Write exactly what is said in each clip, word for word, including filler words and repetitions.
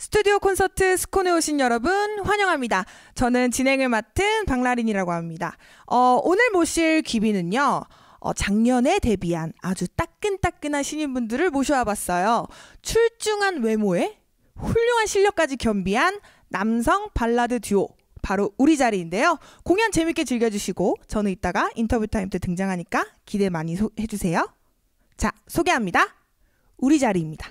스튜디오 콘서트 스콘에 오신 여러분 환영합니다. 저는 진행을 맡은 박나린이라고 합니다. 어, 오늘 모실 귀비는요. 어, 작년에 데뷔한 아주 따끈따끈한 신인분들을 모셔와봤어요. 출중한 외모에 훌륭한 실력까지 겸비한 남성 발라드 듀오 바로 우리 자리인데요. 공연 재밌게 즐겨주시고 저는 이따가 인터뷰 타임 때 등장하니까 기대 많이 소, 해주세요. 자, 소개합니다. 우리 자리입니다.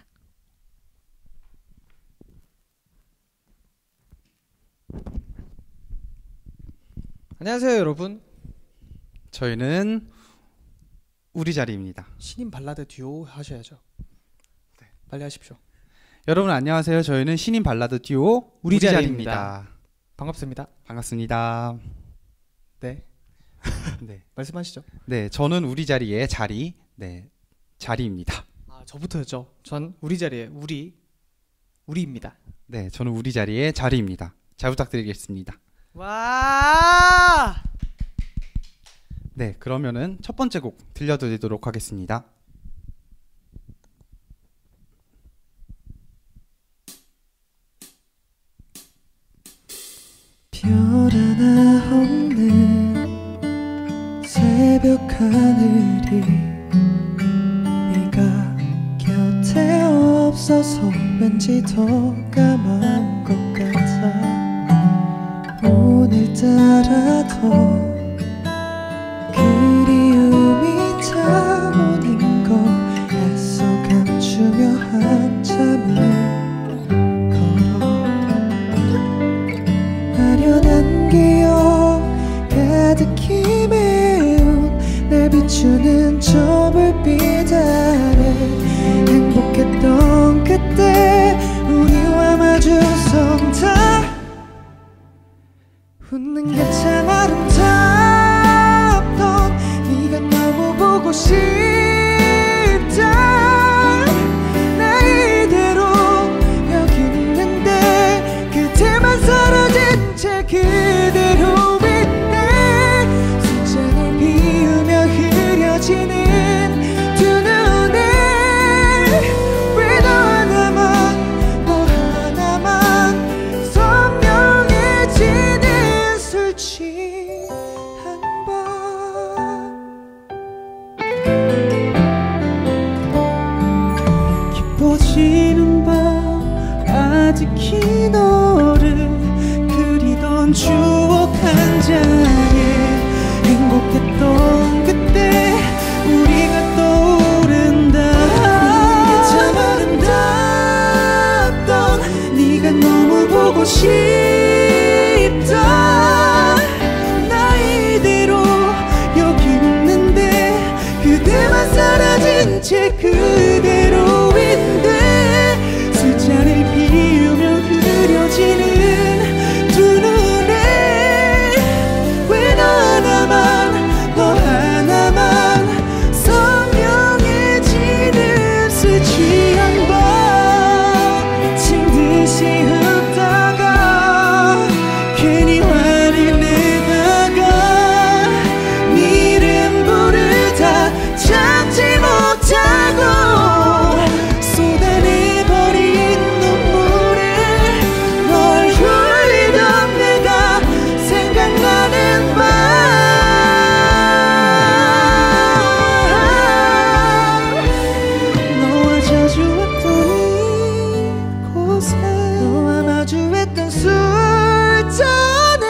안녕하세요 여러분, 저희는 우리 자리입니다. 신인 발라드 듀오 하셔야죠. 네, 빨리 하십시오. 여러분 안녕하세요. 저희는 신인 발라드 듀오 우리, 우리 자리입니다. 자리입니다. 반갑습니다. 반갑습니다. 네. 네. 말씀하시죠. 네, 저는 우리 자리의 자리, 네, 자리입니다. 아, 저부터였죠. 전 우리 자리에 우리 우리입니다. 네, 저는 우리 자리의 자리입니다. 잘 부탁드리겠습니다. 와! 네, 그러면은 첫 번째 곡 들려드리도록 하겠습니다. 별 하나 없는 새벽 하늘이 네가 곁에 없어서 왠지 더 까만 것 같아. 오늘따라 더 그리움이 타오는 거 애써 감추며 한참을 걸어. 아련한 기억 가득히 메운 날 비추는 저 불빛 아래 행복했던 그때 우리와 마주선 다 웃는 게 참 아름답던 네가 너무 보고 싶다. 나 이대로 여기 있는데 그대만 사라진 채 그대로 있네. 숫자를 비우며 흐려지는 두 눈에 왜 너 하나만 너 하나만 선명해지는 술 취한 밤. 깊어지는 밤 아직히 너를 그리던 추억 한 장에 행복했던 그때 우리가 떠오른다. 참 아름답던 네가 너무 보고 싶다. 나 이대로 여기 있는데 그대만 사라진 채 그대로 있네. 술잔을 비우며 흐려지는 두 눈에 왜 너 하나만 너 하나만 선명해지는 술 취한 밤. 미친 듯이 웃다가 괜히 화를 내다가 네 이름 부르다 참지 못하고 쏟아내버린 눈물에 널 흘리던 내가 생각나는 밤. 너와 자주 왔던 이곳에 너와 마주했던 술잔에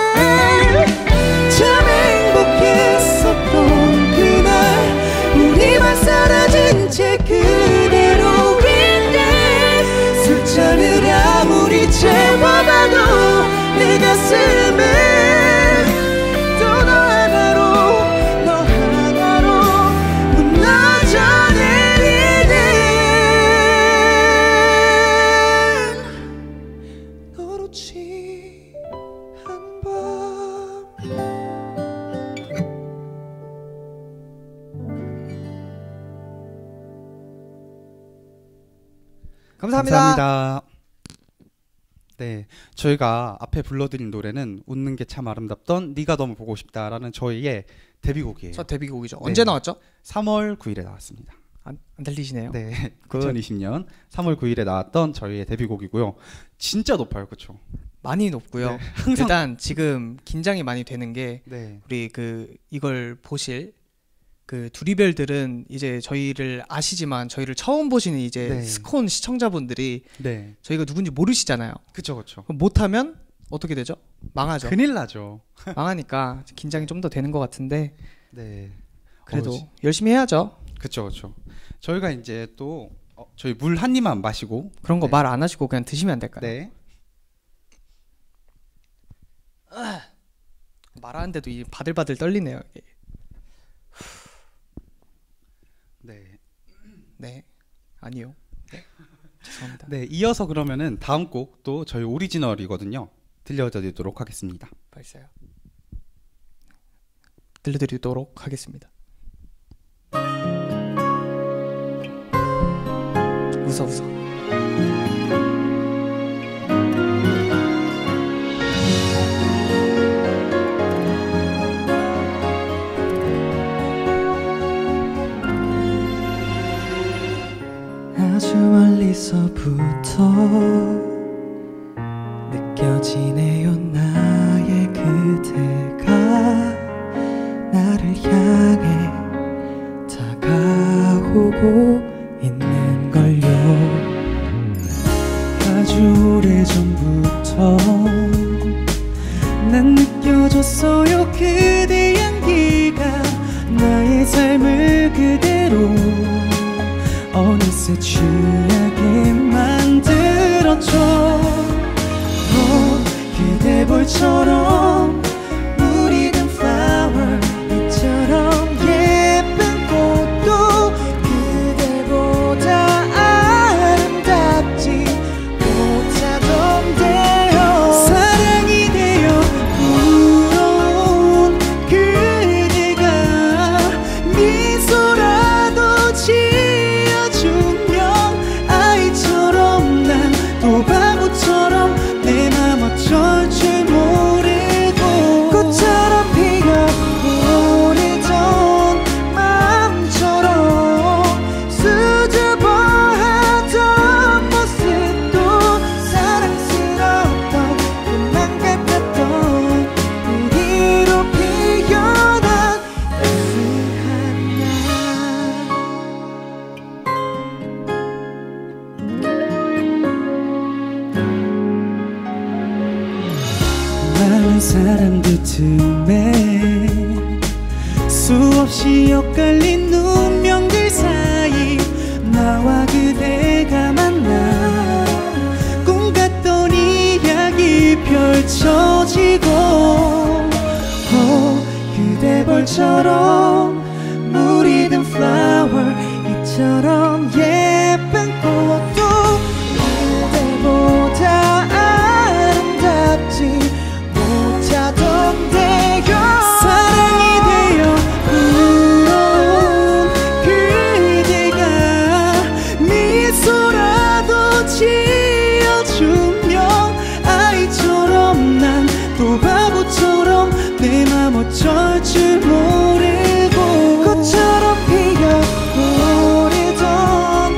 참 행복했었던 그날 우리만 사라진 채 그대로 있네. 술잔을 아무리 채워봐도 내 가슴에 또 너 하나로 너 하나로 무너져 내리는 너로 취한 밤. 감사합니다. 감사합니다. 네, 저희가 앞에 불러드린 노래는 웃는 게 참 아름답던 네가 너무 보고 싶다라는 저희의 데뷔곡이에요. 첫 데뷔곡이죠. 네. 언제 나왔죠? 삼월 구일에 나왔습니다. 안, 안 들리시네요. 네, 굿. 이천이십 년 삼월 구일에 나왔던 저희의 데뷔곡이고요. 진짜 높아요, 그렇죠? 많이 높고요. 네, 항상 일단 지금 긴장이 많이 되는 게 네, 우리 그 이걸 보실 그 두리별들은 이제 저희를 아시지만 저희를 처음 보시는 이제 네. 스콘 시청자분들이 네, 저희가 누군지 모르시잖아요. 그렇죠, 그렇죠. 그럼 못하면 어떻게 되죠? 망하죠. 큰일 나죠. 망하니까 긴장이 좀 더 되는 것 같은데 네, 그래도 어, 열심히 해야죠. 그렇죠, 그렇죠. 저희가 이제 또 어, 저희 물 한 입만 마시고 그런 거 네. 말 안 하시고 그냥 드시면 안 될까요? 네, 말하는데도 이 바들바들 떨리네요. 이게. 네, 네, 아니요. 네, 죄송합니다. 네. 이어서 그러면은 다음 곡도 저희 오리지널이거든요. 들려드리도록 하겠습니다. 발사요. 들려드리도록 하겠습니다. 웃어 웃어. 아주 멀리서부터 느껴지네요 나의 그대가 나를 향해 다가오고 있는걸요. 아주 오래전부터 난 느껴졌어요 그대 향기가 나의 삶을 그대로 어느새 취하게 만들었죠. 어, 그대 볼처럼 물이든 flower 이처럼 예쁜 꽃도 그대보다 아름답지 못하던데요. 사랑이 되어 불어온 그대가 미소라도 지 또 바보처럼 내 맘 어쩔 줄 모르고 꽃처럼 피어오르던 마음처럼 수줍어하던 모습도 사랑스러웠던 꿈만 같았던 우리로 피어난 따스한 많은 사람들 틈에 수없이 엇갈린 운명들 사이 나와 그대가 만나 꿈 같던 이야기 펼쳐지고 어, 그대 볼처럼 물이든 flower 이처럼 예쁜 꽃도 그대보다 아름답지 못하던데요. 사랑이 되어 불어온 그대가 미소라도 지어주면 아이처럼 난 또 바보처럼 내 맘 어쩔 줄 모르고 꽃처럼 피어오르던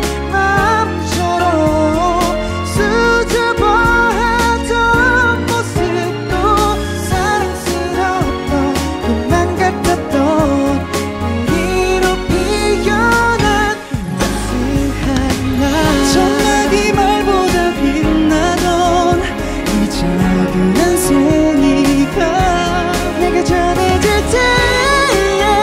마음처럼 수줍어하던 모습도 사랑스러웠던 꿈만 같았던 우리로 피어난 따스한 날. 전화기 말보다 빛나던 이 작은 한 송이가 내가 전해질 때에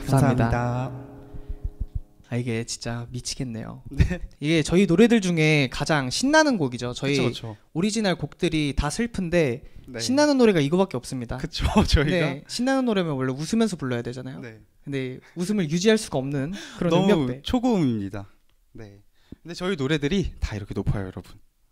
감사합니다. 감사합니다. 아 이게 진짜 미치겠네요. 네. 이게 저희 노래들 중에 가장 신나는 곡이죠. 저희 그쵸, 그쵸. 오리지널 곡들이 다 슬픈데 네. 신나는 노래가 이거밖에 없습니다. 그쵸 저희가 네, 신나는 노래면 원래 웃으면서 불러야 되잖아요. 네. 근데 웃음을 유지할 수가 없는 그런 너무 음역대. 초고음입니다. 네. 근데 저희 노래들이 다 이렇게 높아요, 여러분.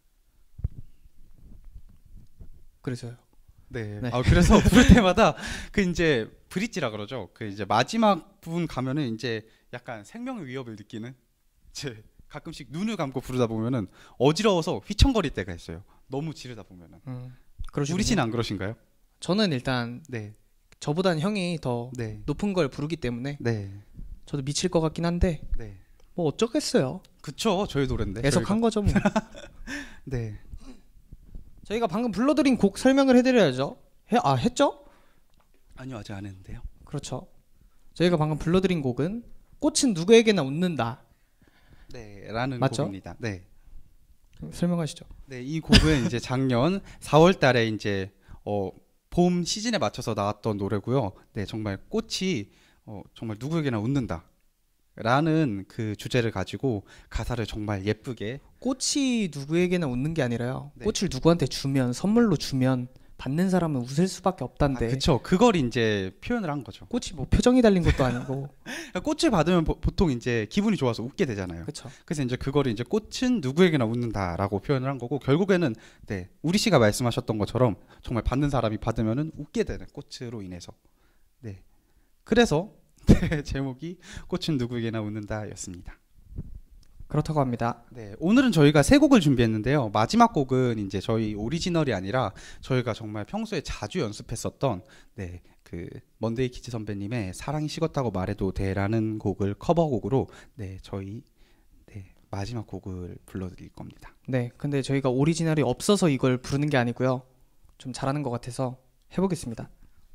그래서요. 네. 네. 아 그래서 부를 때마다 그 이제 브릿지라 그러죠. 그 이제 마지막 부분 가면은 이제 약간 생명의 위협을 느끼는. 이제 가끔씩 눈을 감고 부르다 보면은 어지러워서 휘청거릴 때가 있어요. 너무 지르다 보면은. 음, 그러시군요. 우리 씨는 안 그러신가요? 저는 일단 네. 저보단 형이 더 네. 높은 걸 부르기 때문에 네. 저도 미칠 것 같긴 한데 네. 뭐 어쩌겠어요. 그쵸. 저희 노래인데. 애석한 거죠 뭐. 네. 저희가 방금 불러드린 곡 설명을 해드려야죠. 해, 아 했죠? 아니요 아직 안 했는데요. 그렇죠. 저희가 방금 불러드린 곡은 꽃은 누구에게나 웃는다. 네. 라는 맞죠? 곡입니다. 네. 설명하시죠. 네. 이 곡은 이제 작년 사월 달에 이제 어, 봄 시즌에 맞춰서 나왔던 노래고요. 네. 정말 꽃이 어, 정말 누구에게나 웃는다. 라는 그 주제를 가지고 가사를 정말 예쁘게 꽃이 누구에게나 웃는 게 아니라요. 네. 꽃을 누구한테 주면 선물로 주면 받는 사람은 웃을 수밖에 없단데. 아, 그쵸. 그걸 이제 표현을 한 거죠. 꽃이 뭐 표정이 달린 것도 아니고. 그러니까 꽃을 받으면 보, 보통 이제 기분이 좋아서 웃게 되잖아요. 그렇죠. 그래서 이제 그거를 이제 꽃은 누구에게나 웃는다라고 표현을 한 거고 결국에는 네 우리 씨가 말씀하셨던 것처럼 정말 받는 사람이 받으면은 웃게 되는 꽃으로 인해서 네 그래서 네, 제목이 꽃은 누구에게나 웃는다였습니다. 그렇다고 합니다. 네, 오늘은 저희가 세 곡을 준비했는데요. 마지막 곡은 이제 저희 오리지널이 아니라 저희가 정말 평소에 자주 연습했었던 네, 그 먼데이 키즈 선배님의 사랑이 식었다고 말해도 돼라는 곡을 커버곡으로 네, 저희 네, 마지막 곡을 불러드릴 겁니다. 네, 근데 저희가 오리지널이 없어서 이걸 부르는 게 아니고요. 좀 잘하는 것 같아서 해보겠습니다.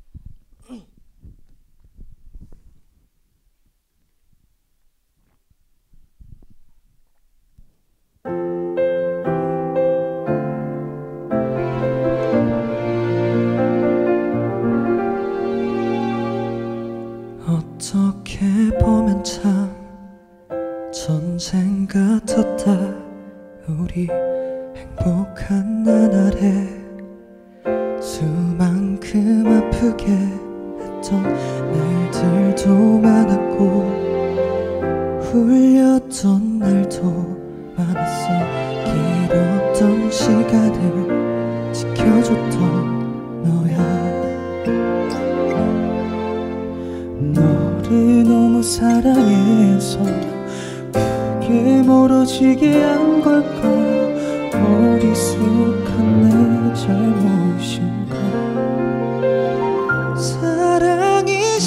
어떻게 보면 참 전쟁 같았다. 우리 행복한 나날에 수만큼 아프게 했던 날들도 많았고 울렸던 날도 많았어. 길었던 시간을 지켜줬던 너야. 너를 너무 사랑해서 그게 멀어지게 한 걸까. 어리숙한 내 잘못인가. 사랑이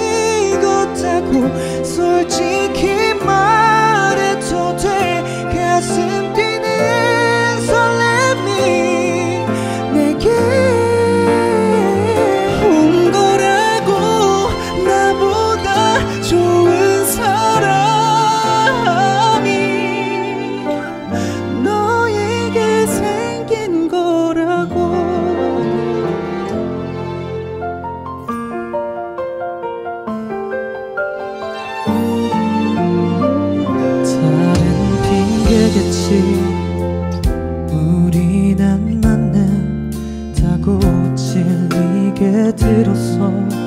식었다고 솔직히 말해도 돼. 가슴 뛰는 설렘이 내게 온 거라고. 나보다 좋은 사람이 너에게 생긴 거라고. 다른 핑계겠지. 우린 안 맞는다고 질리게 들었어.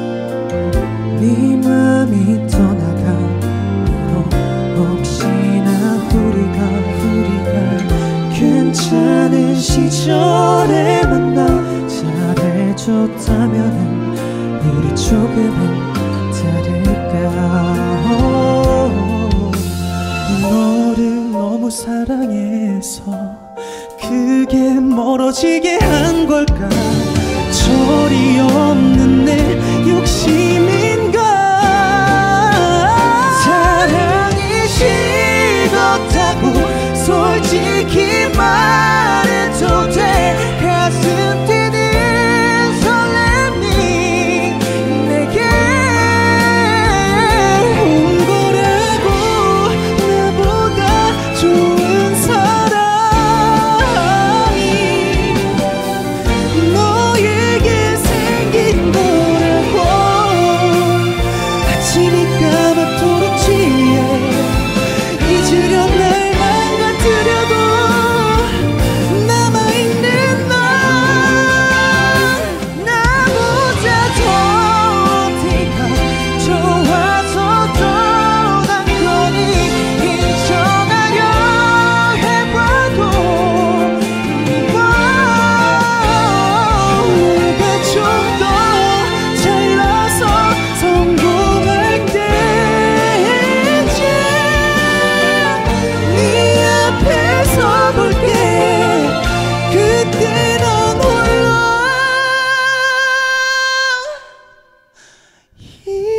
네 맘이 떠나간 후로 혹시나 우리가 우리가 괜찮은 시절에 만나 잘해줬다면은 우리 조금은 다를까. 너를 너무 사랑해서 그게 멀어지게 한 걸까. 철이 없는 내 욕심인가. 사랑이 식었다고 솔직히 말해도 돼. 가슴 뛰는 설렘이 내게 온 거라고. 나보다 좋은 사람이 너에게 생긴 거라고.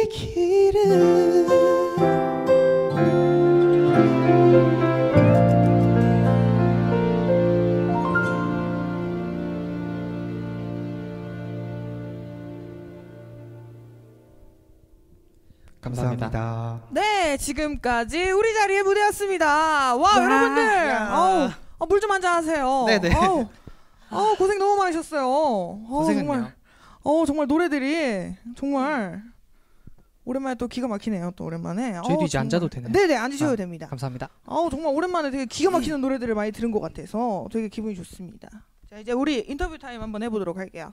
너의 길을 감사합니다. 네, 지금까지 우리 자리의 무대였습니다. 와, 와, 여러분들, 야. 어우, 어, 물 좀 한잔 하세요. 네네. 어우, 어우, 고생 너무 많으셨어요. 어우, 고생했네요. 정말, 어 정말 노래들이 정말 오랜만에 또 기가 막히네요. 또 오랜만에. 저희도 어우, 이제 정말. 앉아도 되나요? 네네, 앉으셔도 아, 됩니다. 감사합니다. 어우, 정말 오랜만에 되게 기가 막히는 노래들을 많이 들은 것 같아서 되게 기분이 좋습니다. 자, 이제 우리 인터뷰 타임 한번 해보도록 할게요.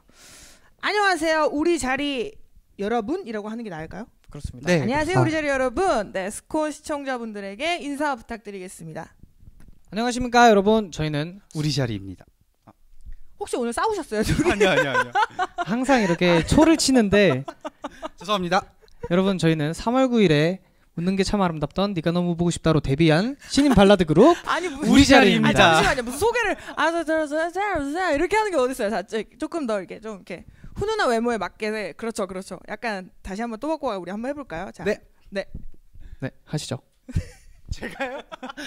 안녕하세요, 우리 자리 여러분이라고 하는 게 나을까요? 그렇습니다. 네. 안녕하세요, 아. 우리 자리 여러분. 네, 스콘 시청자분들에게 인사 부탁드리겠습니다. 안녕하십니까 여러분. 저희는 우리 자리입니다. 혹시 오늘 싸우셨어요, 둘이? 아니요, 아니요, 아니요. 항상 이렇게 초를 치는데 죄송합니다. 여러분 저희는 삼월 구일에 웃는 게 참 아름답던 네가 너무 보고 싶다로 데뷔한 신인 발라드 그룹 아니 무슨 우리 아니, 자리입니다. 잠시만요. 무슨 소개를 아저저저저 이렇게 하는 게 어디 있어요? 자, 조금 더 이렇게 좀 이렇게 훈훈한 외모에 맞게. 그렇죠, 그렇죠. 약간 다시 한번 또 바꿔 우리 한번 해볼까요? 자, 네. 네. 네 하시죠. 제가요?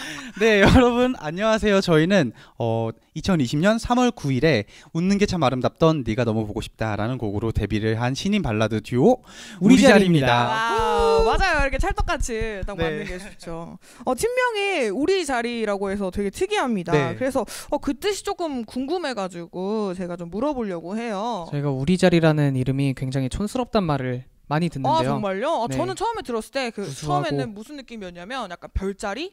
네, 여러분 안녕하세요. 저희는 어, 이천이십 년 삼월 구일에 웃는 게 참 아름답던 네가 너무 보고 싶다라는 곡으로 데뷔를 한 신인 발라드 듀오 우리, 우리 자리입니다. 와우, 맞아요. 이렇게 찰떡같이 딱 네. 맞는 게 좋죠. 어, 팀명이 우리 자리라고 해서 되게 특이합니다. 네. 그래서 어, 그 뜻이 조금 궁금해가지고 제가 좀 물어보려고 해요. 저희가 우리 자리라는 이름이 굉장히 촌스럽단 말을 많이 아, 듣는데요. 정말요? 아, 네. 저는 처음에 들었을 때 그 구수하고. 처음에는 무슨 느낌이었냐면 약간 별자리?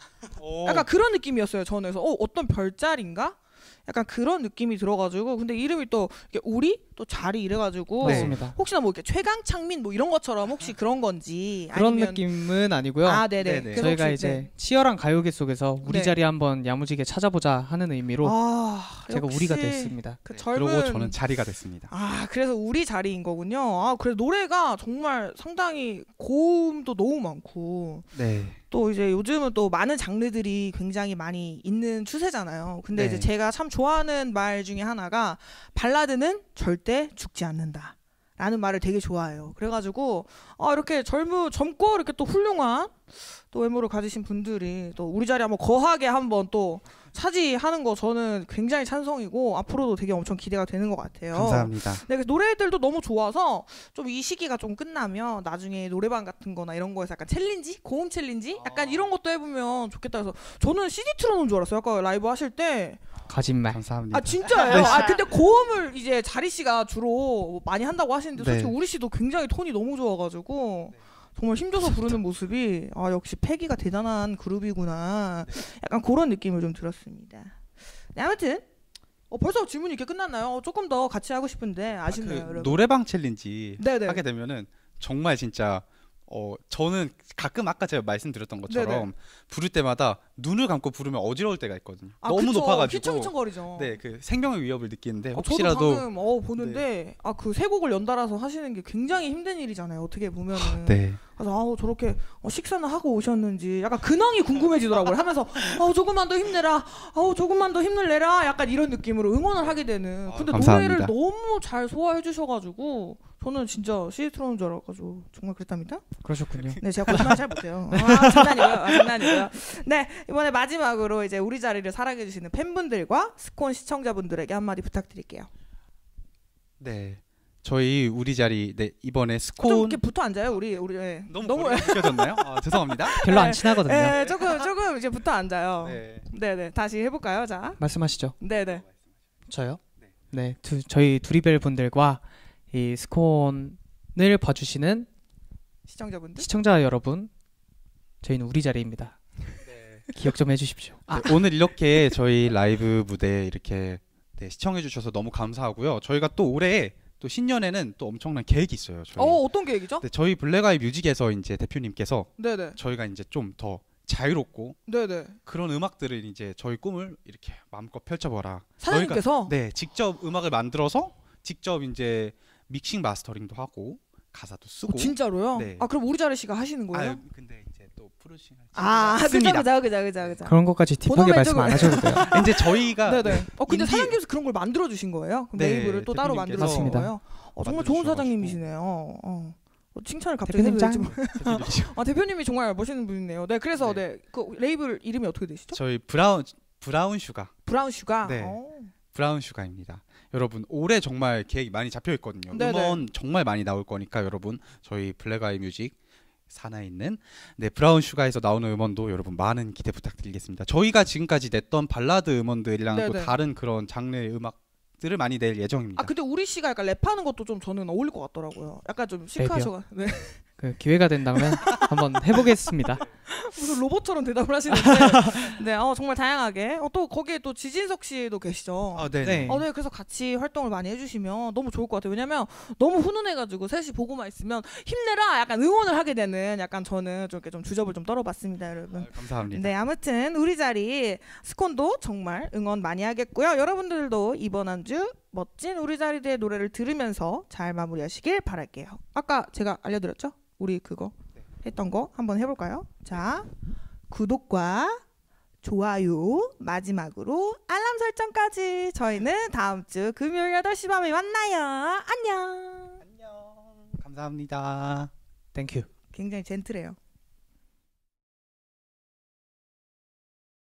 오. 약간 그런 느낌이었어요. 저는 그래서 어, 어떤 별자리인가? 약간 그런 느낌이 들어가지고 근데 이름이 또 이렇게 우리 또 자리 이래가지고 네. 맞습니다. 혹시나 뭐 이렇게 최강창민 뭐 이런 것처럼 혹시 그런 건지 그런 아니면 느낌은 아니고요. 아 네네. 네네. 그래서 저희가 혹시- 이제 네. 치열한 가요계 속에서 우리 네. 자리 한번 야무지게 찾아보자 하는 의미로 아 제가 역시 우리가 됐습니다. 그 네, 젊은 그리고 저는 자리가 됐습니다. 아 그래서 우리 자리인 거군요. 아 그래서 노래가 정말 상당히 고음도 너무 많고 네. 또 이제 요즘은 또 많은 장르들이 굉장히 많이 있는 추세잖아요. 근데 네. 이제 제가 참 좋아하는 말 중에 하나가 발라드는 절대 죽지 않는다. 라는 말을 되게 좋아해요. 그래가지고 아 이렇게 젊은 젊고 이렇게 또 훌륭한 또 외모를 가지신 분들이 또 우리 자리 한번 거하게 한번 또 차지하는 거 저는 굉장히 찬성이고 앞으로도 되게 엄청 기대가 되는 것 같아요. 감사합니다. 네, 그래서 노래들도 너무 좋아서 좀 이 시기가 좀 끝나면 나중에 노래방 같은 거나 이런 거에서 약간 챌린지? 고음 챌린지? 약간 이런 것도 해보면 좋겠다 해서 저는 씨디 틀어놓은 줄 알았어요. 아까 라이브 하실 때. 거짓말. 감사합니다. 아 진짜예요? 아 근데 고음을 이제 자리 씨가 주로 많이 한다고 하시는데 솔직히 네. 우리 씨도 굉장히 톤이 너무 좋아가지고 정말 힘줘서 부르는 모습이 아 역시 패기가 대단한 그룹이구나. 약간 그런 느낌을 좀 들었습니다. 네, 아무튼 어, 벌써 질문이 이렇게 끝났나요? 어, 조금 더 같이 하고 싶은데 아쉽네요, 그 여러분. 노래방 챌린지 네네. 하게 되면은 정말 진짜 어 저는 가끔 아까 제가 말씀드렸던 것처럼 네네. 부를 때마다 눈을 감고 부르면 어지러울 때가 있거든요. 아, 너무 그쵸. 높아가지고 휘청휘청거리죠. 네, 그 생명의 위협을 느끼는데 어, 혹시라도 저도 방금 어, 보는데 아 그 세 곡을 연달아서 하시는 게 굉장히 힘든 일이잖아요. 어떻게 보면은. 네. 그래서 아우 저렇게 어, 식사는 하고 오셨는지 약간 근황이 궁금해지더라고요. 하면서 아우 조금만 더 힘내라. 아우 조금만 더 힘을 내라. 약간 이런 느낌으로 응원을 하게 되는. 아, 근데 감사합니다. 노래를 너무 잘 소화해 주셔가지고 저는 진짜 씨디 틀어놓은 줄 알아가지고 정말 그랬답니다. 그러셨군요. 네, 제가 거짓말 잘 못해요. 아, 장난이고요. 아, 장난이고요. 네, 이번에 마지막으로 이제 우리 자리를 사랑해주시는 팬분들과 스콘 시청자분들에게 한마디 부탁드릴게요. 네. 저희 우리 자리 네 이번에 어, 좀 스콘 이렇게 붙어 앉아요, 우리 우리. 네. 너무 너무 너무 느껴졌나요? 아, 죄송합니다. 별로 안 네. 친하거든요. 네, 조금 조금 이제 붙어 앉아요. 네. 네, 네, 다시 해볼까요, 자. 말씀하시죠. 네, 네. 저요? 네, 두, 저희 두리벨 분들과 이 스콘을 봐주시는 시청자분들. 시청자 여러분, 저희는 우리 자리입니다. 기억 좀 해주십시오. 아, 네, 오늘 이렇게 저희 라이브 무대 이렇게 네, 시청해 주셔서 너무 감사하고요. 저희가 또 올해 또 신년에는 또 엄청난 계획이 있어요. 저희. 어, 어떤 계획이죠? 네, 저희 블랙아이 뮤직에서 이제 대표님께서 네, 네, 저희가 이제 좀 더 자유롭고 네, 네. 그런 음악들을 이제 저희 꿈을 이렇게 마음껏 펼쳐봐라. 사장님께서. 저희가, 네, 직접 음악을 만들어서 직접 이제 믹싱 마스터링도 하고 가사도 쓰고. 어, 진짜로요? 네. 아, 그럼 우리 자리 씨가 하시는 거예요? 아유, 근데 이제 또 프로듀싱 할 아, 그죠, 습니다. 그죠, 그죠, 그죠, 그죠. 그런 것까지 딥하게 본업에 말씀 좀- 안 하셔도 돼요. 이제 저희가 네네. 어 근데 인디- 사장님께서 그런 걸 만들어 주신 거예요? 그럼 네, 네이버를 또 따로 대표님께서 만들어 주신 맞습니다. 거예요? 어, 정말 좋은 만들어주셔가지고. 사장님이시네요. 어. 어, 칭찬을 갑자기 해도 대표님 될지 짱. 모르- 아 대표님이 정말 멋있는 분이네요. 네, 그래서 네. 네, 그 레이블 이름이 어떻게 되시죠? 저희 브라운 브라운 슈가 브라운 슈가. 네. 어. 브라운 슈가입니다. 여러분 올해 정말 계획이 많이 잡혀 있거든요. 네네. 음원 정말 많이 나올 거니까 여러분 저희 블랙아이 뮤직 산하에 있는 네 브라운 슈가에서 나오는 음원도 여러분 많은 기대 부탁드리겠습니다. 저희가 지금까지 냈던 발라드 음원들이랑 또 네네. 다른 그런 장르의 음악들을 많이 낼 예정입니다. 아 근데 우리 씨가 약간 랩하는 것도 좀 저는 어울릴 것 같더라고요. 약간 좀 시크하셔가. 네. 그 기회가 된다면 한번 해보겠습니다. 무슨 로봇처럼 대답을 하시는데. 네, 어, 정말 다양하게. 어, 또 거기에 또 지진석 씨도 계시죠. 아, 네. 네. 어, 네, 그래서 같이 활동을 많이 해주시면 너무 좋을 것 같아요. 왜냐면 너무 훈훈해가지고 셋이 보고만 있으면 힘내라 약간 응원을 하게 되는 약간 저는 좀 이렇게 좀 주접을 좀 떨어봤습니다, 여러분. 아, 감사합니다. 네, 아무튼 우리 자리 스콘도 정말 응원 많이 하겠고요. 여러분들도 이번 한 주 멋진 우리 자리의 노래를 들으면서 잘 마무리하시길 바랄게요. 아까 제가 알려드렸죠? 우리 그거 했던 거 한번 해볼까요? 자, 구독과 좋아요, 마지막으로 알람 설정까지. 저희는 다음 주 금요일 여덟 시 밤에 만나요. 안녕. 안녕. 감사합니다. 땡큐. 굉장히 젠틀해요.